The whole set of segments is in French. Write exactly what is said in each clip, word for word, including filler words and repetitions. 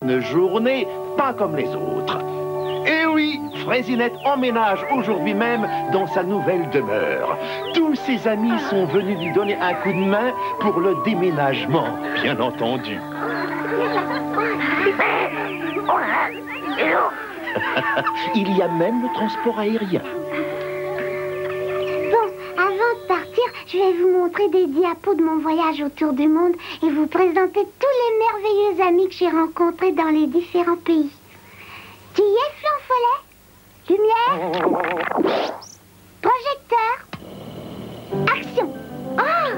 une journée pas comme les autres. Et oui, Fraisinette emménage aujourd'hui même dans sa nouvelle demeure. Tous ses amis sont venus lui donner un coup de main pour le déménagement, bien entendu. Il y a même le transport aérien. Bon, avant de partir, je vais vous montrer des diapos de mon voyage autour du monde et vous présenter tous les merveilleux amis que j'ai rencontrés dans les différents pays. Tu y es, Flanfollet? Lumière. Projecteur. Action. Oh,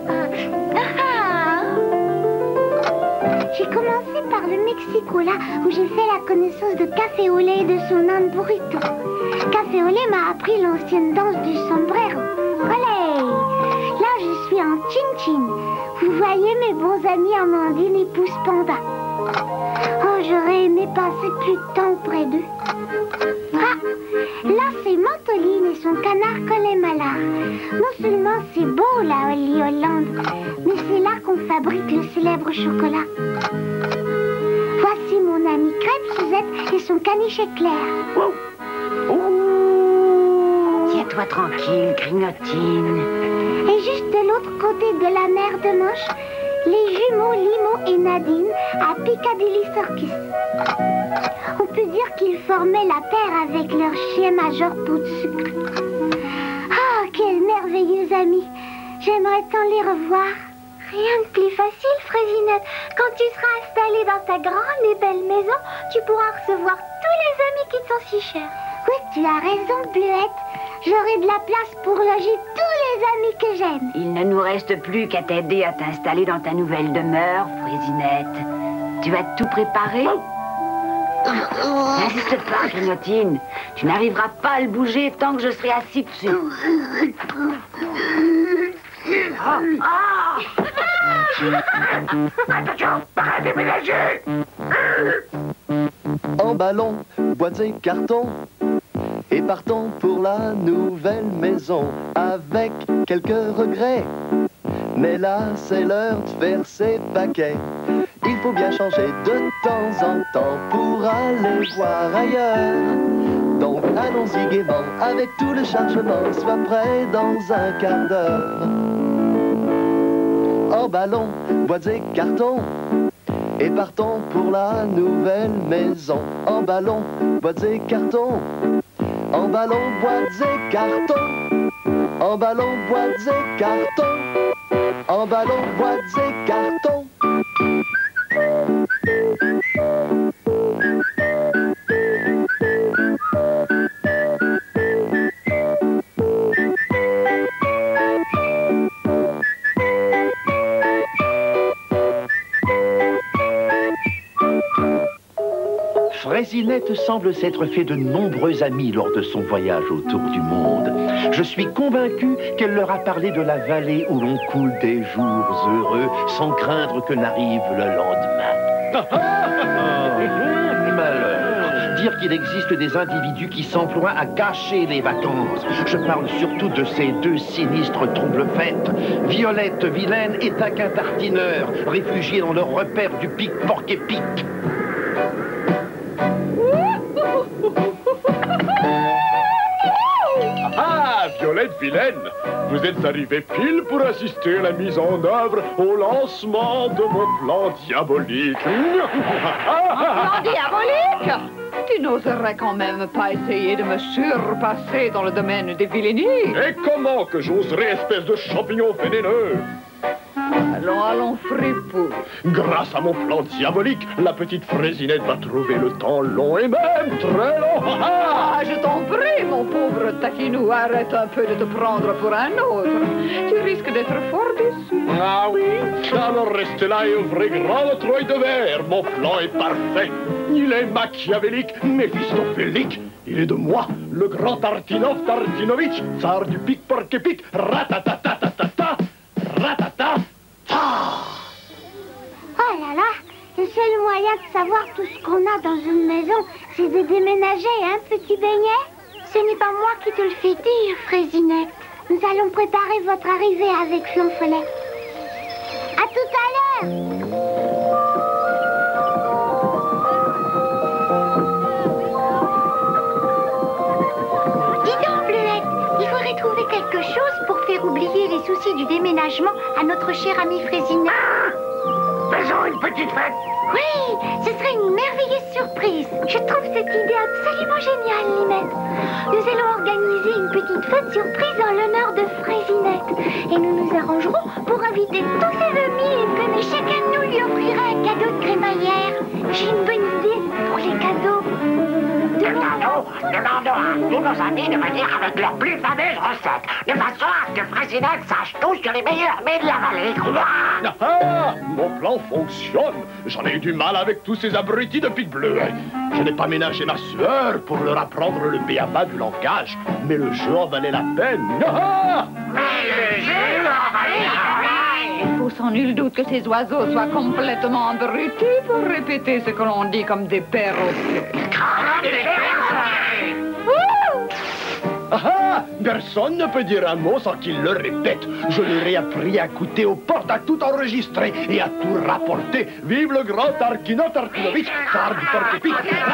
j'ai commencé par le Mexico, là, où j'ai fait la connaissance de Café au lait et de son âne burrito. Café au lait m'a appris l'ancienne danse du sombrero. Olé! Là, je suis en chin-chin. Vous voyez mes bons amis Amandine et Pouce Panda. Oh, j'aurais aimé passer plus de temps auprès d'eux. Ah, là, c'est Mantoline et son canard collet malard. Non seulement c'est beau, la Holly Hollande, mais c'est là qu'on fabrique le célèbre chocolat. Voici mon amie Crêpe Suzette et son caniche éclair. Oh. Oh. Tiens-toi tranquille, Grignotine. Et juste de l'autre côté de la mer de Manche, les jumeaux Limo et Nadine à Piccadilly Circus. On peut dire qu'ils formaient la paire avec leur chien Major Pot de Sucre. Ah, quels merveilleux amis! J'aimerais tant les revoir. Rien de plus facile, Fraisinette. Quand tu seras installée dans ta grande et belle maison, tu pourras recevoir tous les amis qui te sont si chers. Oui, tu as raison, Bleuette. J'aurai de la place pour loger tous les amis que j'aime. Il ne nous reste plus qu'à t'aider à t'installer dans ta nouvelle demeure, Fraisinette. Tu as tout préparé? N'insiste pas, Grignotine. Tu n'arriveras pas à le bouger tant que je serai assis dessus. Ah, ah. Attention, pas à déménager. En ballon, boîtes et cartons, et partons pour la nouvelle maison avec quelques regrets. Mais là, c'est l'heure de faire ses paquets. Il faut bien changer de temps en temps pour aller voir ailleurs. Donc allons-y gaiement avec tout le chargement, sois prêt dans un quart d'heure. En ballon, boîtes et cartons, et partons pour la nouvelle maison. En ballon, boîtes et cartons, en ballon, boîtes et cartons, en ballon, boîtes et cartons, en ballon, boîtes et cartons. Fraisinette semble s'être fait de nombreux amis lors de son voyage autour du monde. Je suis convaincu qu'elle leur a parlé de la vallée où l'on coule des jours heureux sans craindre que n'arrive le lendemain. Malheur! Dire qu'il existe des individus qui s'emploient à gâcher les vacances. Je parle surtout de ces deux sinistres trouble-fêtes. Violette Vilaine et Taquin Tartineur, réfugiés dans leur repère du pic porc épic. Ah, Violette Vilaine, vous êtes arrivé pile pour assister à la mise en œuvre au lancement de mon plan diabolique. Plan diabolique? Tu n'oserais quand même pas essayer de me surpasser dans le domaine des vilainies? Et comment que j'oserais, espèce de champignon vénéneux? Allons, allons, fripou. Grâce à mon plan diabolique, la petite Fraisinette va trouver le temps long et même très long. Ah, je t'en prie, mon pauvre taquinou, arrête un peu de te prendre pour un autre. Tu risques d'être fort déçu. Ah oui? Alors restez là et ouvrez grand votre œil de verre. Mon plan est parfait. Il est machiavélique, méphistophélique. Il est de moi, le grand Tartinov Tartinovitch, tsar du pic porc épic, ratatatatata, ratata. Oh là là, le seul moyen de savoir tout ce qu'on a dans une maison, c'est de déménager, hein, petit beignet? Ce n'est pas moi qui te le fais dire, Fraisinette. Nous allons préparer votre arrivée avec Flanfollet. À tout à l'heure! souci du déménagement à notre chère amie Fraisinette. Faisons une petite fête. Oui, ce serait une merveilleuse surprise. Je trouve cette idée absolument géniale, Limette. Nous allons organiser une petite fête surprise en l'honneur de Fraisinette. Et nous nous arrangerons pour inviter tous ses amis et que chacun de nous lui offrira un cadeau de crémaillère. J'ai une bonne idée pour les cadeaux. Demandons, demandons à tous nos amis de venir avec leurs plus fameuses recettes, de façon à ce que Fraisinette sache tout sur les meilleurs mets de la vallée. Ah, ah, mon plan fonctionne. J'en ai eu du mal avec tous ces abrutis de Pic Bleuet. Je n'ai pas ménagé ma sueur pour leur apprendre le b.a.-ba du langage, mais le jeu en valait la peine. Ah, Mais le jeu en valait la peine. Il faut sans nul doute que ces oiseaux soient complètement abrutis pour répéter ce que l'on dit comme des perroquets. ah, ah, personne ne peut dire un mot sans qu'il le répète. Je leur ai appris à écouter aux portes, à tout enregistrer et à tout rapporter. Vive le grand Tarquinov Tarquinovitch, tsar du porte-épic.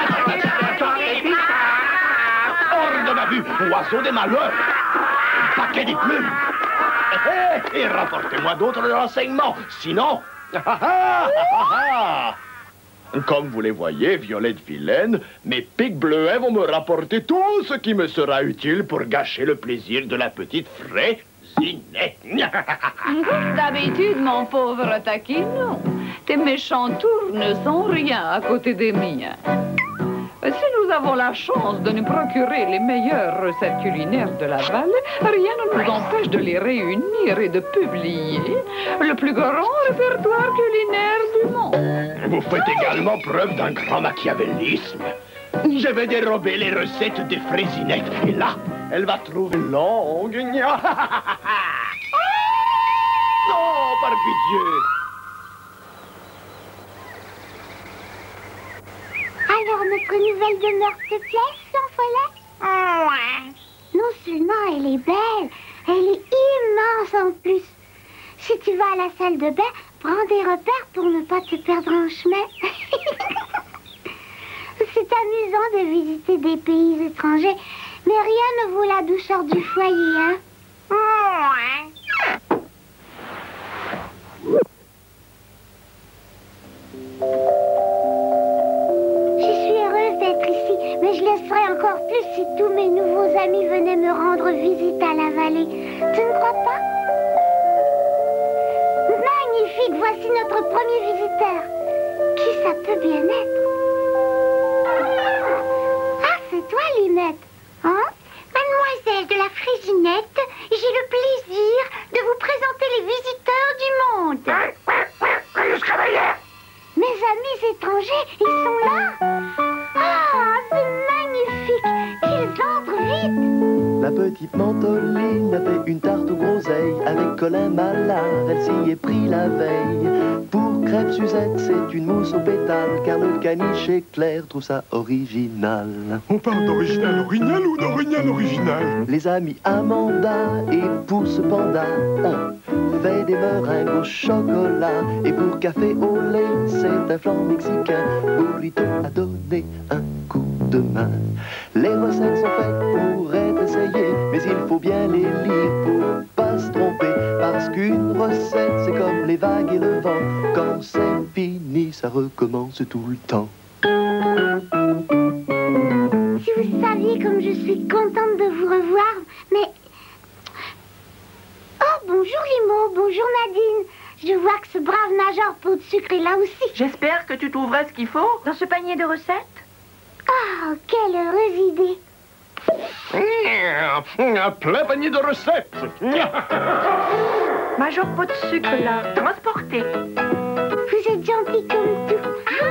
Hors de ma vue, oiseau des malheurs, paquet des plumes. Et, et rapportez-moi d'autres renseignements, sinon... Ah, ah, ah, ah. Comme vous les voyez, Violette Vilaine, mes Pic Bleuets vont me rapporter tout ce qui me sera utile pour gâcher le plaisir de la petite Fraisinette. D'habitude, mon pauvre taquino, tes méchants tours ne sont rien à côté des miens. Si nous avons la chance de nous procurer les meilleures recettes culinaires de la vallée, rien ne nous empêche de les réunir et de publier le plus grand répertoire culinaire du monde. Vous faites également preuve d'un grand machiavélisme. Je vais dérober les recettes des Fraisinettes, et là, elle va trouver longue. Non, par pitié. Alors, notre nouvelle demeure te plaît, Flanfollet? Ouais. Non seulement elle est belle, elle est immense en plus. Si tu vas à la salle de bain, prends des repères pour ne pas te perdre en chemin. C'est amusant de visiter des pays étrangers, mais rien ne vaut la douceur du foyer, hein? Ouais. Mais je le serais encore plus si tous mes nouveaux amis venaient me rendre visite à la vallée. Tu ne crois pas? Magnifique, voici notre premier visiteur. Qui ça peut bien être? Ah, c'est toi, Limette. Hein? Mademoiselle de la Fraisinette, j'ai le plaisir de vous présenter les visiteurs du monde. Jusqu'à hier. Mes amis étrangers, ils sont là. Ah, c'est magnifique! Qu'ils entrent vite! La petite Mantoline a fait une tarte aux groseilles avec Colin Mallard, elle s'y est pris la veille. Pour crêpes Suzette, c'est une mousse au pétale, car le caniche éclair trouve ça original. On parle d'original original ou d'original original? Les amis Amanda et Pouce Panda ont fait des meringues au chocolat. Et pour café au lait, c'est un flan mexicain. Burrito a donné un coup de main. Les recettes sont faites pour être essayées, mais il faut bien les lire pour pas se tromper. Parce qu'une recette, c'est comme les vagues et le vent. Quand c'est fini, ça recommence tout le temps. Si vous saviez comme je suis contente de vous revoir, mais... Oh, bonjour Limo, bonjour Nadine. Je vois que ce brave nageur pot de sucre est là aussi. J'espère que tu trouveras ce qu'il faut dans ce panier de recettes. Oh, quelle heureuse idée. Un plein panier de recettes. Major pot de sucre là, transporté. Vous êtes gentils comme tout.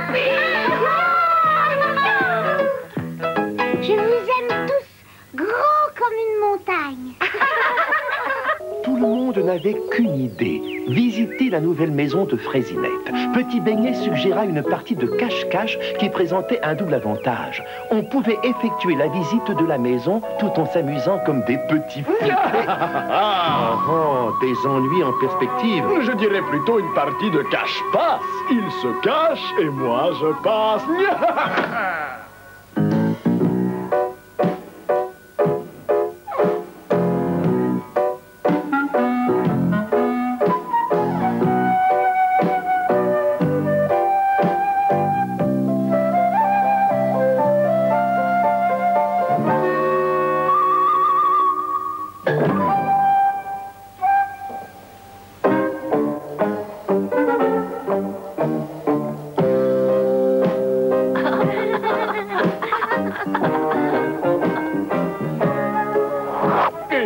Je vous aime tous, gros comme une montagne. Tout le monde n'avait qu'une idée, visiter la nouvelle maison de Fraisinette. Petit Beignet suggéra une partie de cache-cache qui présentait un double avantage. On pouvait effectuer la visite de la maison tout en s'amusant comme des petits flippés. Ah, Oh, des ennuis en perspective. je dirais plutôt une partie de cache-passe. Il se cache et moi je passe.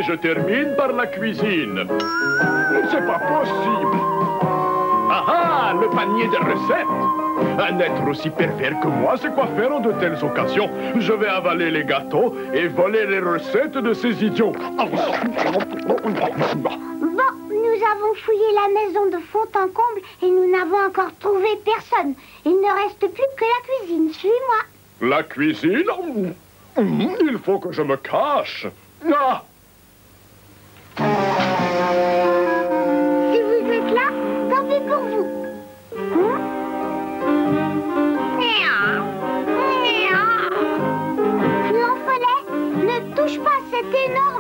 je termine par la cuisine. C'est pas possible. Ah ah, le panier de recettes. Un être aussi pervers que moi sait quoi faire en de telles occasions. Je vais avaler les gâteaux et voler les recettes de ces idiots. Bon, nous avons fouillé la maison de fond en comble et nous n'avons encore trouvé personne. Il ne reste plus que la cuisine. Suis-moi. La cuisine? Il faut que je me cache. Ah! Si vous êtes là, tant pis pour vous. Hein? Flanfollet, ne touche pas, c'est énorme.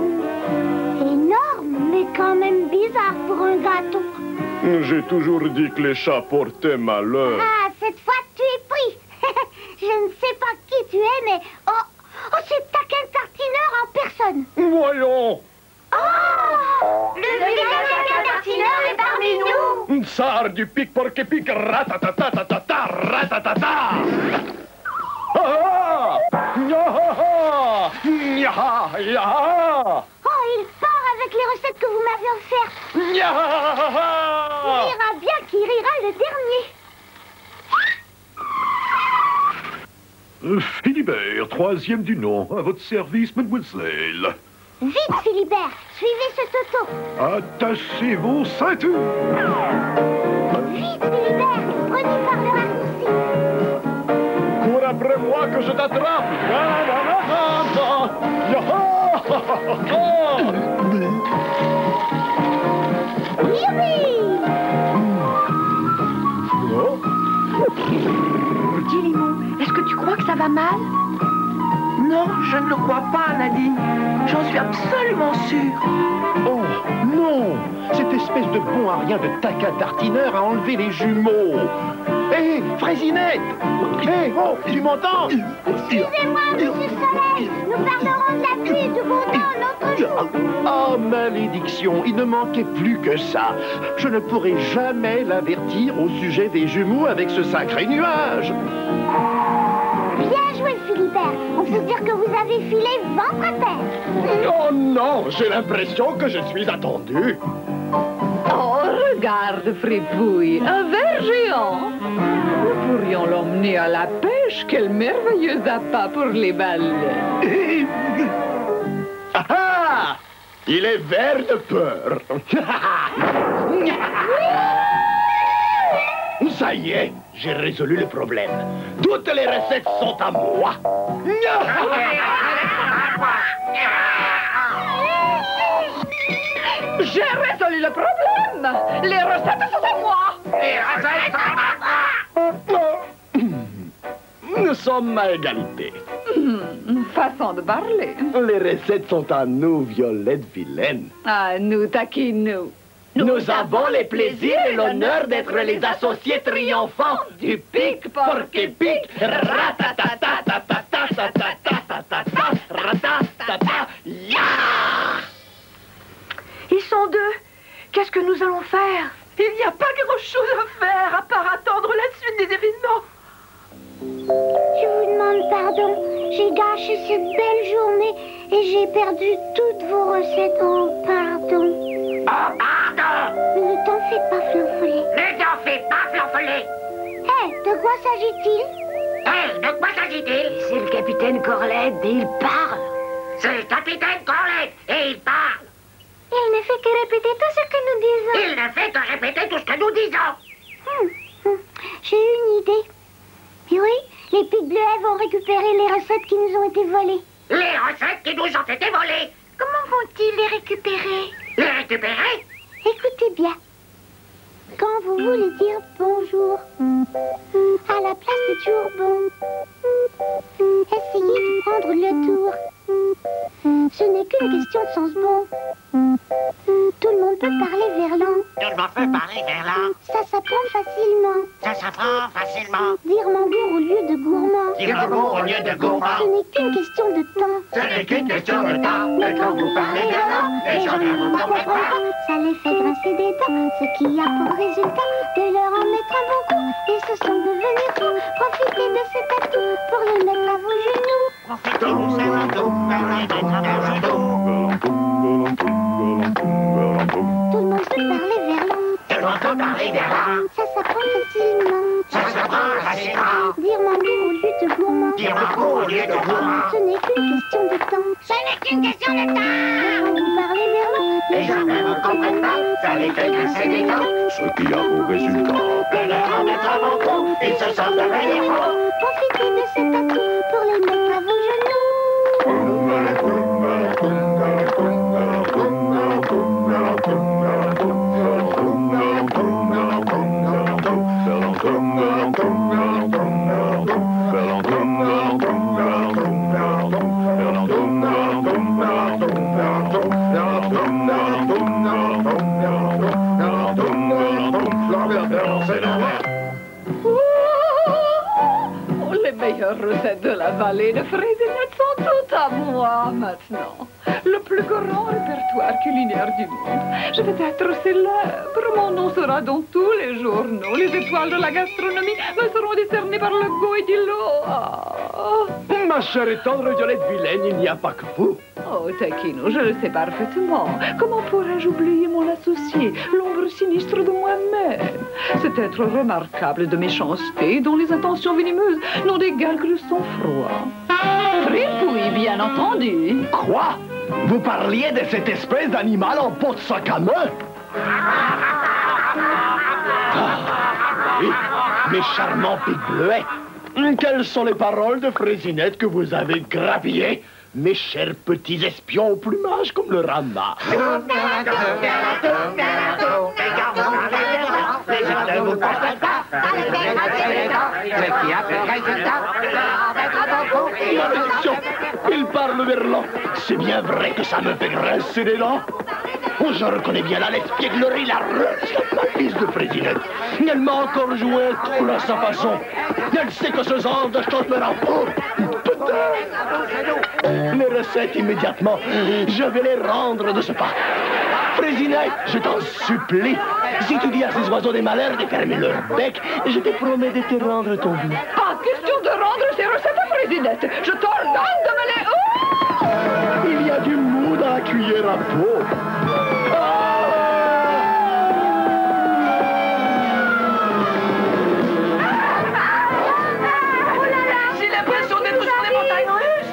Énorme, mais quand même bizarre pour un gâteau. J'ai toujours dit que les chats portaient malheur. Ah, cette fois, tu es pris. Je ne sais pas qui tu es, mais... Oh, oh c'est Taquin Tartineur en personne. Voyons. Oh, le vilain Taquin Tartineur est parmi nous. Tsar du pic porc épic, ratatatatata, ratatata. Ah ah ah ah. Oh, il part avec les recettes que vous m'avez offertes. Il ira bien qui rira le dernier. Euh, Philibert, troisième du nom, à votre service, mademoiselle. Vite, Philibert, suivez ce toto. Attachez vos ceintures. Vite, Philibert, prenez par le raccourci. Cours après moi que je t'attrape. Guillemot, est-ce que tu crois que ça va mal? Non, je ne le crois pas, Nadine. J'en suis absolument sûre. Oh, non! Cette espèce de bon à rien de Taquin Tartineur a enlevé les jumeaux. Hé, hey, Fraisinette! Hé, hey, oh, tu m'entends? Excusez-moi, Monsieur Soleil. Nous parlerons de la pluie et du beau temps l'autre jour. Oh, malédiction, il ne manquait plus que ça. Je ne pourrai jamais l'avertir au sujet des jumeaux avec ce sacré nuage. Bien joué, Philibert. On peut dire que vous avez filé ventre à terre. Oh non, j'ai l'impression que je suis attendu. Oh, regarde, Fripouille, un ver géant. Nous pourrions l'emmener à la pêche. Quel merveilleux appât pour les baleines. Ah ah! Il est vert de peur. Ça y est, j'ai résolu le problème. Toutes les recettes sont à moi. J'ai résolu le problème. Les recettes sont à moi. Les recettes sont à moi. Nous sommes à égalité. Hmm, façon de parler. Les recettes sont à nous, Violette vilaine. Ah, nous taquinons. Nous, nous avons les plaisirs et l'honneur d'être les associés triomphants du pic porc épic. Ils sont deux. Qu'est-ce que nous allons faire? Il n'y a pas grand-chose à faire à part attendre la suite des événements. Je vous demande pardon. J'ai gâché cette belle journée et j'ai perdu toutes vos recettes. Oh, pardon. Oh, pardon! Ne t'en fais pas, Flanfollet. Ne t'en fais pas, Flanfollet. Hé, hey, de quoi s'agit-il? Hé, hey, de quoi s'agit-il? C'est le capitaine Corlett et il parle. C'est le capitaine Corlett et il parle. Il ne fait que répéter tout ce que nous disons. Il ne fait que répéter tout ce que nous disons. Hum, hum. J'ai eu une idée. Et oui, les pics bleuets vont récupérer les recettes qui nous ont été volées. Les recettes qui nous ont été volées? Comment vont-ils les récupérer? Les récupérer? Écoutez bien. Quand vous voulez dire bonjour, à la place de toujours bon, essayez de prendre le tour. Ce n'est qu'une question de sens bon. Tout le monde peut parler verlan. Tout le monde peut parler verlan. Ça s'apprend facilement. Ça s'apprend facilement. Dire mangour au lieu de gourmand. Dire mangour au lieu de gourmand. Ce n'est qu'une question de temps. Ce n'est qu'une question de temps. Mais quand vous parlez verlan, les gens ne vous comprennent pas. Ça les fait grincer des dents, ce qui a pour résultat de leur en mettre un bon coup. Ils se sont devenus fous. Profitez de cet atout pour les mettre à vos genoux. Profitez de cet atout pour les mettre à vos genoux. Riviera. Ça s'apprend facilement. Ça s'apprend facilement. Dire mangour au lieu de gourmand. Dire mangour au lieu de gourmand. Ce n'est qu'une question de temps. Ce n'est qu'une question de temps. Mais quand vous parlez verlan, Les gens ne vous comprennent pas, ça les fait grincer des dents. Ce qui a pour résultat De leur en mettre à mon cou, ils se sentent devenir héros. profitez de cet atout pour les mettre à vos genoux. Oh, les meilleures recettes de la vallée de Frésinette sont toutes à moi maintenant. Le plus grand répertoire culinaire du monde. Je vais être célèbre. Mon nom sera dans tous les journaux. Les étoiles de la gastronomie me seront décernées par le Goidilo. Ah. Ma chère et tendre Violette Vilaine, il n'y a pas que vous. Oh, Taquino, je le sais parfaitement. Comment pourrais-je oublier mon associé, l'ombre sinistre de moi-même? Cet être remarquable de méchanceté, dont les intentions venimeuses n'ont d'égal que le sang-froid. Fripouille, bien entendu. Quoi? Vous parliez de cette espèce d'animal en peau de sac à main? Ah, oui, mes charmants pics bleuets. Quelles sont les paroles de Frésinette que vous avez grappillées, mes chers petits espions au plumage comme le rama? Les gens ne vous comprennent pas, ça les fait grincer les dents. Ce qui a pour résultat de leur en mettre à mon cou, ils se Malédiction! sentent Il parle verlan. C'est bien vrai que ça me fait grincer les dents. Oh, je reconnais bien la l'espièglerie, la fils de Frésinette. Elle m'a encore joué tout à sa façon. Elle sait que ce genre de choses me rend fou. Peut-être. Les recettes immédiatement. Je vais les rendre de ce pas. Frésinette, je t'en supplie. Si tu dis à ces oiseaux des malheurs de fermer leur bec, je te promets de te rendre ton but. Pas question de rendre ces recettes à Frésinette. Je t'ordonne de me les... Oh! Il y a du mou dans la cuillère à peau. J'ai l'impression d'être sur les montagnes russes.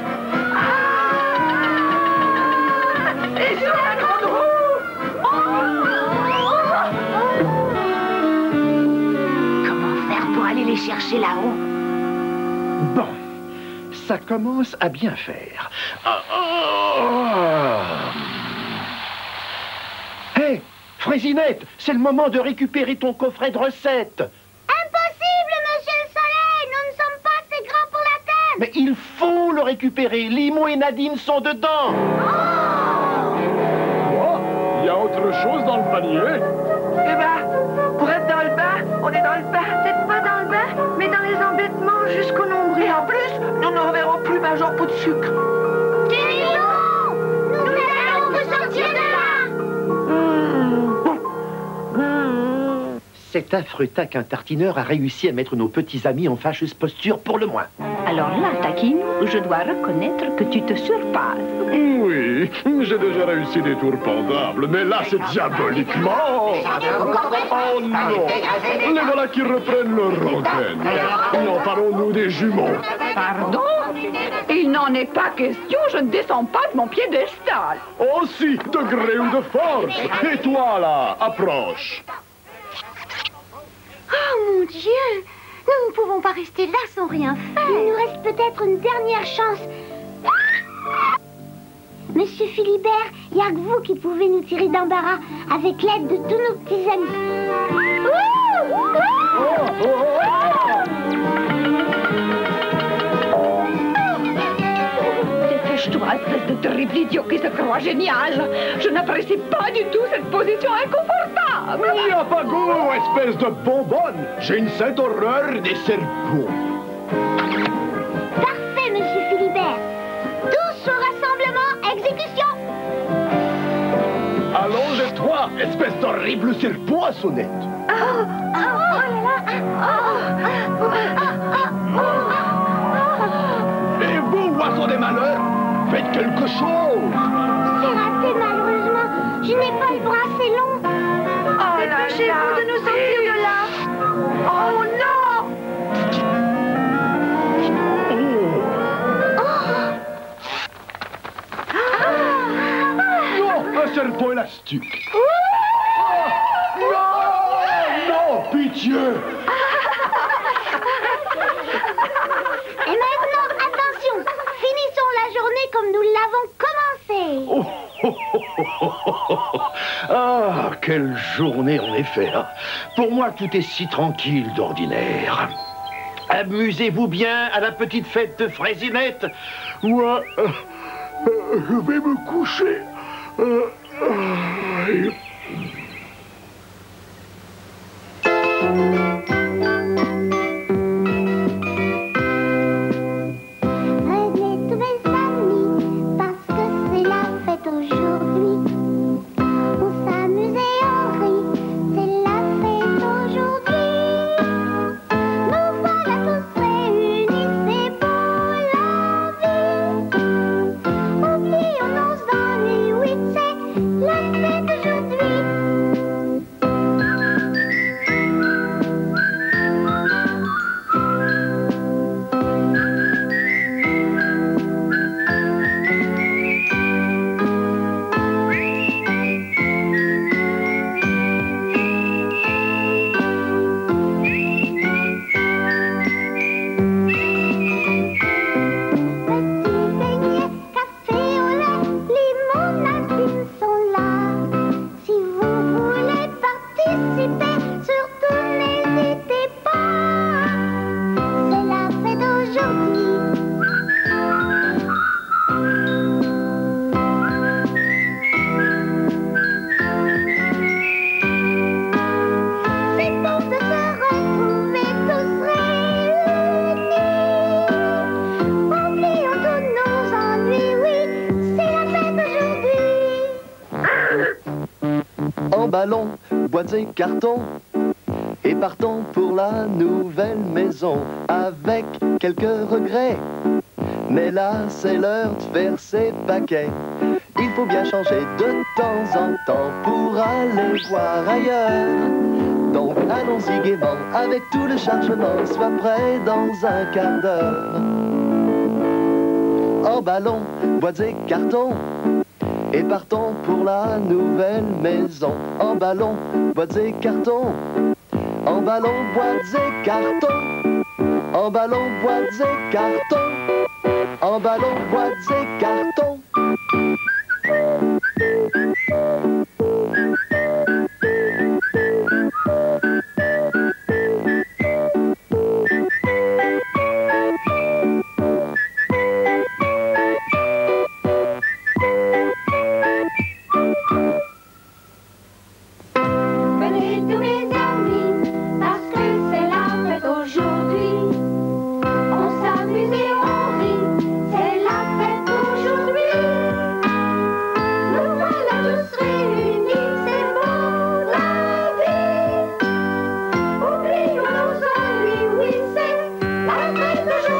Ah! Et sur la grande roue. Comment faire pour aller les chercher là-haut? Bon, ça commence à bien faire. Ah, ah. Hé, Frésinette, c'est le moment de récupérer ton coffret de recettes. Impossible, monsieur le soleil. Nous ne sommes pas assez grands pour la table. Mais il faut le récupérer. Limo et Nadine sont dedans. Quoi? Il y a autre chose dans le panier? Eh ben, pour être dans le bain, on est dans le bain. Peut-être pas dans le bain, mais dans les embêtements jusqu'au nombril. En plus, nous ne reverrons plus Major Pot de sucre. Guérison, nous allons vous sortir de là. Cet affreux taquin tartineur a réussi à mettre nos petits amis en fâcheuse posture pour le moins. Alors là, Taquino, je dois reconnaître que tu te surpasses. Oui, j'ai déjà réussi des tours pendables, mais là c'est diaboliquement. Oh non, les voilà qui reprennent leur rengaine. En parlons-nous des jumeaux? Pardon? Il n'en est pas question, je ne descends pas de mon piédestal. Oh si, de gré ou de force. Et toi là, approche. Oh mon Dieu! Nous ne pouvons pas rester là sans rien faire. Il nous reste peut-être une dernière chance. Monsieur Philibert, il n'y a que vous qui pouvez nous tirer d'embarras avec l'aide de tous nos petits amis. Ouh! Ouh! Dépêche-toi, espèce de terrible idiot qui se croit génial. Je n'apprécie pas du tout cette position inconfortable. Il n'y a pas goût, espèce de bonbonne. J'ai une sainte horreur des serpents. Parfait, monsieur Philibert. Tous au rassemblement, exécution. Allonge-toi, espèce d'horrible serpent à sonnette. Oh, oh, oh là là. Oh, oh, oh, oh. Et vous, oiseaux des malheurs, faites quelque chose. C'est raté, malheureusement. Je n'ai pas le bras assez long. Oh là là. Dépêchez-vous de nous sortir fantastique. Non, non, pitié. Et maintenant, attention, finissons la journée comme nous l'avons commencée. Oh, oh, oh, oh, oh, oh. Ah, quelle journée en effet. Hein. Pour moi, tout est si tranquille d'ordinaire. Amusez-vous bien à la petite fête de Fraisinette. Ouais, euh, euh, je vais me coucher. Euh, euh, Venez tous mes amis, parce que c'est la fête aujourd'hui. On s'amuse et on rit, c'est la fête aujourd'hui. Nous voilà tous réunis, c'est beau la vie. Oublions nos ennuis, oui c'est la fête aujourd'hui. Emballons boîtes et cartons et partons pour la nouvelle maison avec quelques regrets. Mais là, c'est l'heure de faire ses paquets. Il faut bien changer de temps en temps pour aller voir ailleurs. Donc allons-y gaiement avec tout le chargement, sois prêt dans un quart d'heure. Emballons boîtes et cartons et partons pour la nouvelle maison. Emballons boîtes et cartons, emballons boîtes et cartons, emballons boîtes et cartons, emballons boîtes et cartons. Venez tous mes amis, parce que c'est la fête aujourd'hui. On s'amuse et on rit, c'est la fête aujourd'hui. Nous voilà tous réunis, c'est beau la vie. Oublions nos ennuis, oui c'est la fête aujourd'hui.